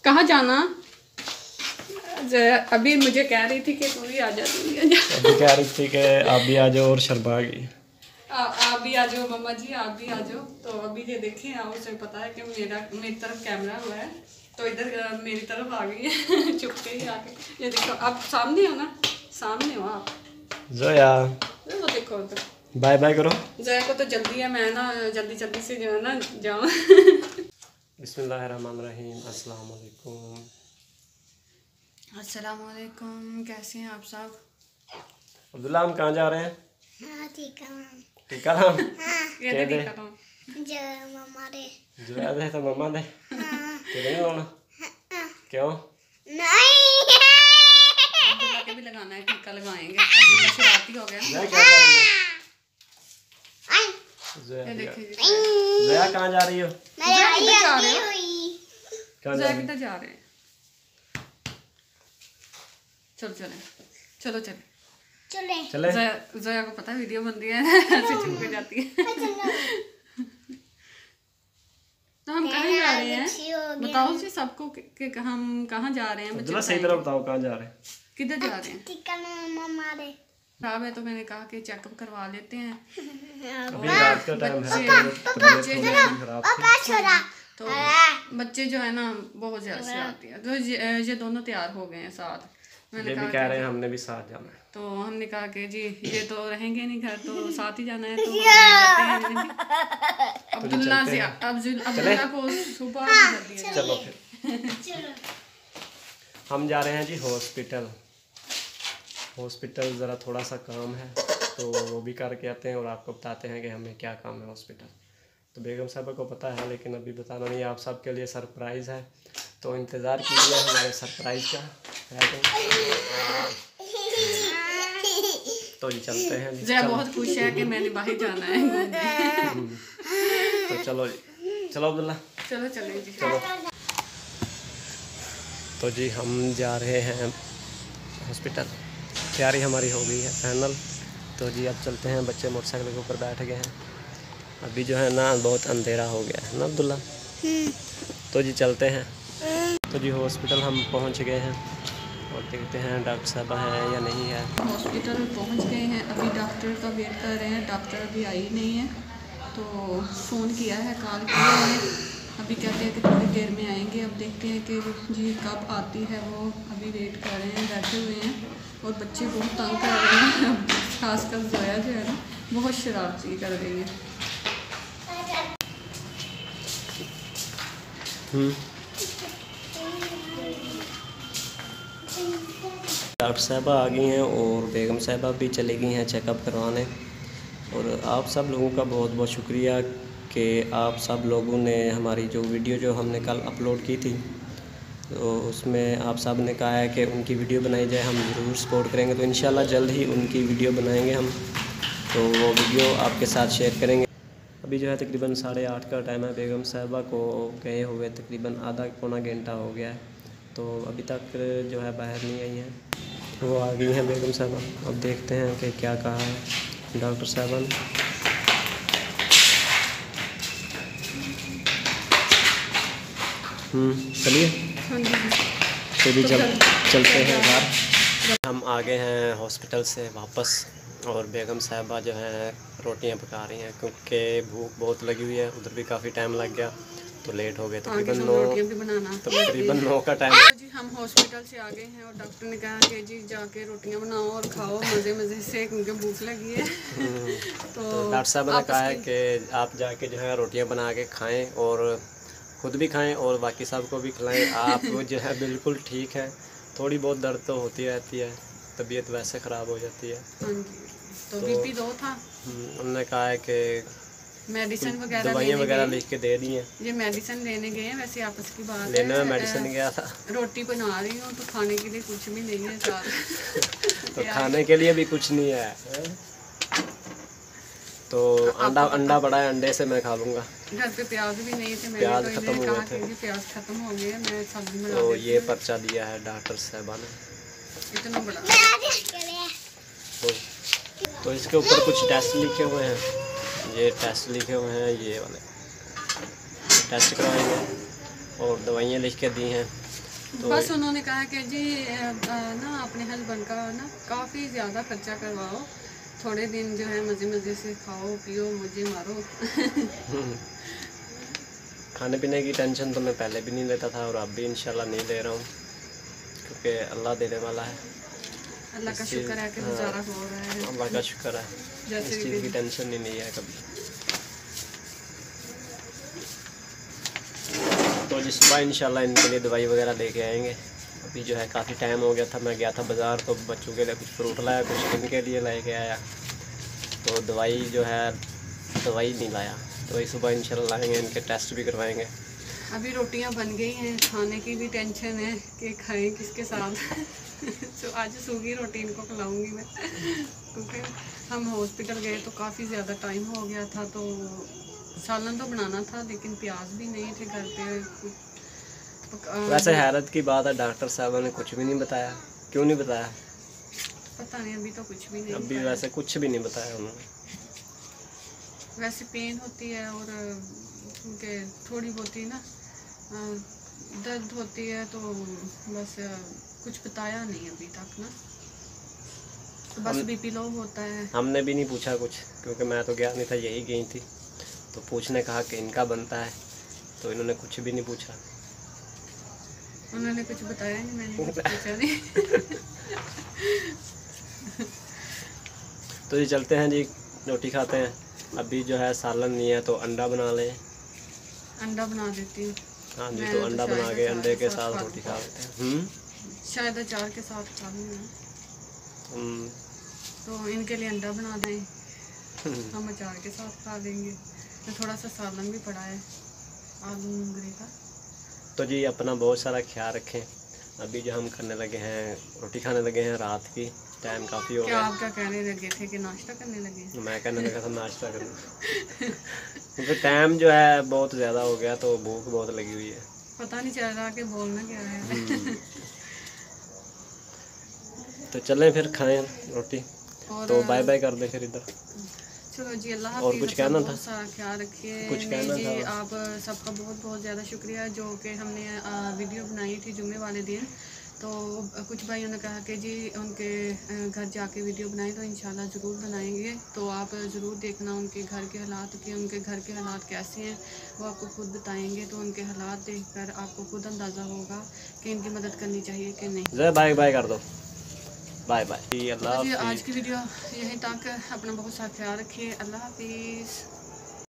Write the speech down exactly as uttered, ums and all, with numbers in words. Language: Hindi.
कहाँ जाना? अभी मुझे कह रही थी कि तू भी आ जा, तू भी आ जा। अभी कह रही थी कि आप भी आ जाओ और शर्मा गई। आप भी आ जाओ मम्मा जी, आप भी आ जाओ। तो अभी ये देखें, आप उसे पता है कि मेरा मेरी तरफ कैमरा हुआ है, तो इधर मेरी तरफ आ गई है चुप के ही आके। ये देखो, आप सामने हो ना, सामने हो आप। जोया वो देखो उधर, बाय बाय करो। जोया को तो जल्दी है, मैं ना जल्दी जल्दी से जो है ना जाऊँ। बिस्मिल्लाहिर्रहमानिर्रहीम। अस्सलाम वालेकुम। अस्सलाम वालेकुम, कैसे हैं आप सब? अब्दुल्ला, हम कहाँ जा रहे हैं? हाँ, टीकाराम। टीकाराम? ये दे टीकाराम। जो मम्मा दे। जो याद है तो मम्मा दे। तेरे नहीं होना? क्यों? नहीं। अब्दुल्ला के भी लगाना है, टीका लगाएंगे। अब्दुल्ला शरारती हो गया। जोया क्या कर रही है? ये देखिए, जोया कहाँ जा रही हो? मैं जा रहे हो? हुई। कहाँ जा जोया रही हो? किधर जा रहे हैं? चलो चले, चलो चले चले। चले। जोया जोया को पता है वीडियो बन रही है, ऐसे चुप के जाती है। तो हम कहाँ जा रहे हैं बताओ जी सबको कि, कि हम कहाँ जा रहे हैं? अब्दुल्ला सही तरह बताओ, कहाँ जा रहे हैं? किधर जा रहे हैं? टीकाराम मम्मा दे। खराब है तो मैंने कहा कि चेकअप करवा लेते हैं। अभी रात का टाइम है, बच्चे तबीयत थोड़ी खराब थी। पापा छोड़ा। तो बच्चे जो है ना बहुत ज्यादा शरारती है। तो ये, ये दोनों तैयार हो गए हैं साथ। मैंने ये भी कहा कह रहे हैं हमने भी साथ जाना है। तो हमने कहा कि जी ये तो रहेंगे नहीं घर, तो साथ ही जाना है, तो हम जाते हैं। अब्दुल्ला से अब्दुल अब्दुल्ला को सुबह जल्दी है। चलो फिर हम जा रहे हैं जी हॉस्पिटल। हॉस्पिटल ज़रा थोड़ा सा काम है, तो वो भी करके आते हैं और आपको बताते हैं कि हमें क्या काम है हॉस्पिटल। तो बेगम साहबा को पता है, लेकिन अभी बताना नहीं, आप सबके लिए सरप्राइज़ है, तो इंतज़ार कीजिए हमारे सरप्राइज़ का। तो जी चलते हैं जी। जया बहुत खुश है कि मैंने बाहर जाना है घूमने। तो चलो जी, चलो अब्दुल्ला, चलो चलें जी। चलो। तो जी हम जा रहे हैं हॉस्पिटल। तैयारी हमारी हो गई है फाइनल। तो जी अब चलते हैं, बच्चे मोटरसाइकिल के ऊपर बैठ गए हैं। अभी जो है ना बहुत अंधेरा हो गया है ना अब्दुल्ला? तो जी चलते हैं। तो जी हॉस्पिटल हम पहुंच गए हैं और देखते हैं डॉक्टर साहब हैं या नहीं है। हॉस्पिटल पहुंच गए हैं, अभी डॉक्टर का वेट कर रहे हैं। डॉक्टर अभी आई नहीं है, तो फ़ोन किया है, कॉल किया है, अभी कहते हैं कि थोड़ी देर में आएंगे। अब देखते हैं कि जी कब आती है वो। अभी वेट कर रहे हैं, बैठे हुए हैं, और बच्चे बहुत तंग कर रहे हैं। खासकर जोया जो है ना बहुत शरारती कर रही है। डॉक्टर साहबा आ गई हैं और बेगम साहबा भी चली गई हैं चेकअप करवाने। और आप सब लोगों का बहुत बहुत शुक्रिया कि आप सब लोगों ने हमारी जो वीडियो जो हमने कल अपलोड की थी, तो उसमें आप सब ने कहा है कि उनकी वीडियो बनाई जाए, हम ज़रूर सपोर्ट करेंगे। तो इंशाल्लाह जल्द ही उनकी वीडियो बनाएंगे हम, तो वो वीडियो आपके साथ शेयर करेंगे। अभी जो है तकरीबन साढ़े आठ का टाइम है। बेगम साहबा को गए हुए तकरीबन आधा पौना घंटा हो गया है, तो अभी तक जो है बाहर नहीं आई हैं। वो आ गई हैं बेगम साहबा। अब देखते हैं कि क्या कहा है डॉक्टर साहबा ने। चलिए तो भी चल चलते हैं घर। हम आ गए हैं हॉस्पिटल से वापस, और बेगम साहबा जो है रोटियां पका रही हैं, क्योंकि भूख बहुत लगी हुई है। उधर भी काफ़ी टाइम लग गया, तो लेट हो गए। तकरीबन नौ तकरीबन नौ का टाइम। जी हम हॉस्पिटल से आ गए हैं और डॉक्टर ने कहा कि जी जाके रोटियां बनाओ और खाओ मज़े मज़े से, क्योंकि भूख लगी है। तो, तो डॉक्टर साहब ने कहा है कि आप जाके जो है रोटियां बना के खाएं और ख़ुद भी खाएं और बाकी सबको भी खिलाएं। आप जो है बिल्कुल ठीक है, थोड़ी बहुत दर्द तो होती रहती है, तबीयत वैसे ख़राब हो जाती है। हाँ जी, तो बीपी लो था। उन्होंने कहा है कि मेडिसिन वगैरह दवाइयाँ वगैरह लिख के दे दी हैं। ये मेडिसिन लेने गए हैं, वैसे आपस की बात लेने है। में मेडिसिन गया था, रोटी बना रही हूँ, तो खाने के लिए कुछ भी नहीं है साथ। तो खाने के लिए भी कुछ नहीं है, है? तो अंडा अंडा बड़ा है, अंडे से मैं खा लूँगा। घर पे प्याज भी नहीं थे, प्याज मैंने खत्म हो गए थे, प्याज खत्म हो गए, मैं सब्जी बना तो देती ये हूँ। पर्चा दिया है डॉक्टर साहबा ने, इतना बड़ा। तो, तो इसके ऊपर कुछ टेस्ट लिखे हुए हैं, ये टेस्ट लिखे हुए हैं, ये वाले टेस्ट करवाएंगे और दवाइयाँ लिख के दी हैं। तो बस उन्होंने कहा कि जी अ, अ, ना अपने हस्बैंड का ना काफ़ी ज़्यादा खर्चा करवाओ, थोड़े दिन जो है मज़े मज़े से खाओ पियो मुझे मारो। खाने पीने की टेंशन तो मैं पहले भी नहीं लेता था और अब भी इंशाल्लाह नहीं ले रहा हूँ, क्योंकि अल्लाह देने वाला है। अल्लाह का इस चीज़- शुक्र है कि हाँ, गुजारा हो रहा है। अल्लाह का शुक्र है, जैसे इस भी चीज़ की दिन- टेंशन ही नहीं है कभी। तो जिस सुबह इंशाल्लाह इनके लिए दवाई वगैरह लेके आएंगे। अभी जो है काफ़ी टाइम हो गया था, मैं गया था बाज़ार तो बच्चों के लिए कुछ फ्रूट लाया, कुछ इनके लिए लेके आया। तो दवाई जो है दवाई नहीं लाया, दवाई सुबह इंशाल्लाह लाएंगे, इनके टेस्ट भी करवाएंगे। अभी रोटियां बन गई हैं, खाने की भी टेंशन है कि खाएं किसके साथ। तो आज सूखी रोटी इनको खिलाऊंगी मैं, क्योंकि हम हॉस्पिटल गए तो काफ़ी ज़्यादा टाइम हो गया था। तो सालन तो बनाना था लेकिन प्याज भी नहीं थे घर पे। पक- वैसे हैरत की बात है, डॉक्टर साहब ने कुछ भी नहीं बताया। क्यों नहीं बताया? पता नहीं, अभी तो कुछ भी नहीं अभी बताया। वैसे कुछ भी नहीं बताया उन्होंने। वैसे पेन होती है और क्योंकि थोड़ी बहुत ही ना अ, दर्द होती है, तो बस अ, कुछ बताया नहीं अभी तक ना। तो बस हम- बीपी लो होता है। हमने भी नहीं पूछा कुछ, क्योंकि मैं तो गया नहीं था, यही गई थी। तो पूछने कहा कि इनका बनता है, तो इन्होंने कुछ भी नहीं पूछा। उन्होंने कुछ बताया नहीं, मैंने कुछ पूछा नहीं। तो ये चलते हैं जी, रोटी खाते हैं। अभी जो है सालन नहीं है तो अंडा बना लें। अंडा बना देती हूँ। हाँ जी, मैंने तो तो अंडा शायद बना के अचार अंडे के के साथ साथ खा रोटी लूँ। खा लेते हैं। हम्म शायद अचार के साथ खा लूँ मैं। हम्म, तो इनके लिए अंडा बना दें, हम अचार के साथ खा लेंगे। तो थोड़ा सा सालन भी पड़ा है आलू मूंगरे का। तो जी अपना बहुत सारा ख्याल रखें। अभी जो हम करने लगे हैं, रोटी खाने लगे हैं रात की, टाइम काफ़ी हो क्या गया। आप क्या कहने लगे थे कि नाश्ता करने लगे? मैं कहने लगा था नाश्ता करना, क्योंकि टाइम जो है बहुत ज़्यादा हो गया, तो भूख बहुत लगी हुई है। पता नहीं चल रहा कि बोलना क्या है। तो चलें फिर खाएं रोटी। और तो बाय बाय कर दें फिर इधर। चलो जी, अल्लाह और हाफिज़। कुछ अपना कहना बहुत था? सारा ख्याल रखिए। कुछ नहीं कहना जी, था? आप सबका बहुत बहुत ज़्यादा शुक्रिया, जो कि हमने आ, वीडियो बनाई थी जुम्मे वाले दिन। तो कुछ भाइयों ने कहा कि जी उनके अ, घर जाके वीडियो बनाएं, तो इंशाल्लाह ज़रूर बनाएंगे। तो आप ज़रूर देखना उनके घर के हालात कि उनके घर के हालात कैसे हैं, वो आपको खुद बताएंगे। तो उनके हालात देखकर आपको खुद अंदाज़ा होगा कि इनकी मदद करनी चाहिए कि नहीं। जय बाय बाय कर दो, बाय बाय। अल्लाह तो जी आज हाफिज़। की वीडियो यहीं तक। अपना बहुत सारा ख्याल रखिए। अल्लाह हाफिज़।